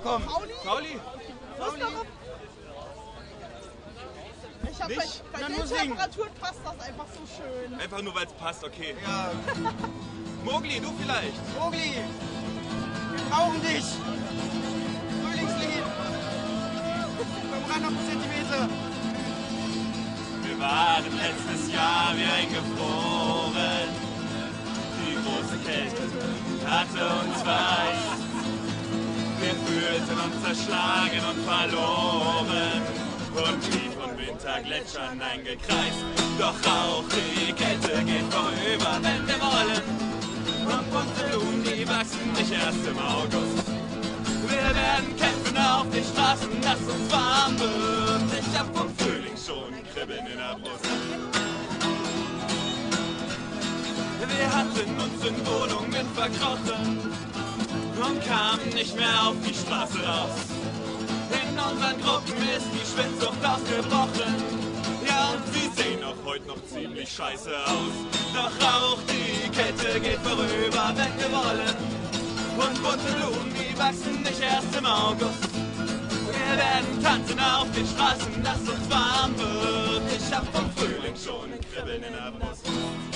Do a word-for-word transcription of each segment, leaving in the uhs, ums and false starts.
komm. Pauli? Pauli? Pauli? Ich hab Nicht? bei, bei Dann den nur singen. Temperaturen passt das einfach so schön. Einfach nur, weil es passt, okay. Ja. Mogli, du vielleicht? Mogli, wir brauchen dich. Frühlingslied. fünfhundert Zentimeter. Wir waren letztes Jahr wie eingefroren. Die große Kälte hatte uns weiß. Wir fühlten uns zerschlagen und verloren und wie von Wintergletschern eingekreist. Doch auch die Kälte geht vorüber, wenn wir wollen. Und bunte Blumen, die wachsen nicht erst im August. Wir werden kämpfen auf den Straßen, dass uns warm wird. Ich hab vom Frühling schon Kribbeln in der Brust. Wir hatten uns in Wohnungen verkrochen und kamen nicht mehr auf die Straße raus. In unseren Gruppen ist die Schwindsucht ausgebrochen. Ja, und sie sehen auch heute noch ziemlich scheiße aus. Doch auch die Kälte geht vorüber, wenn wir wollen. Und bunte Blumen, die wachsen nicht erst im August. Wir werden tanzen auf den Straßen, dass uns warm wird. Ich hab vom Frühling schon ein Kribbeln in der Brust.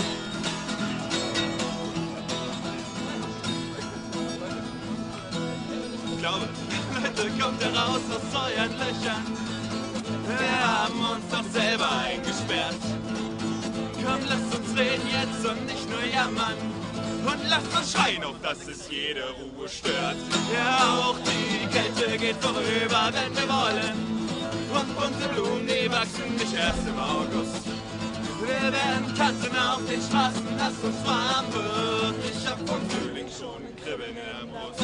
Ich glaube, Leute, kommt heraus aus euren Löchern. Wir haben uns doch selber eingesperrt. Komm, lasst uns reden jetzt und nicht nur jammern. Und lasst uns schreien, auf dass es jede Ruhe stört. Ja, auch die Kälte geht vorüber, wenn wir wollen. Und bunte Blumen, die wachsen nicht erst im August. Wir werden tanzen auf den Straßen, dass uns warm wird. Ich hab vom Frühling schon ein Kribbeln in der Brust.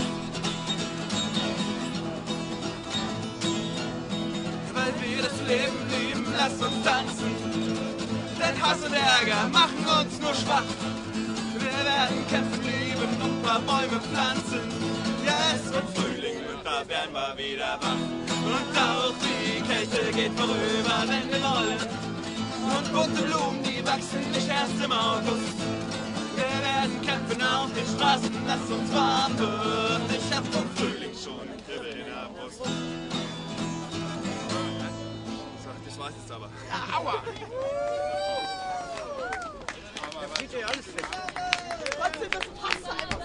Weil wir das Leben lieben, lasst uns tanzen. Denn Hass und Ärger machen uns nur schwach. Wir werden kämpfen, lieben und ein paar Bäume pflanzen. Ja, es wird Frühling und da werden wir wieder wach. Und auch die Kälte geht vorüber, wenn wir wollen. Und bunte Blumen, die wachsen nicht erst im August. Wir werden kämpfen auf den Straßen, dass uns warm wird. Ich hab vom Frühling schon ein Kribbeln in der Brust. So, das war's jetzt aber. Ja, aua. Jetzt geht ja alles weg. Trotzdem, das passt einfach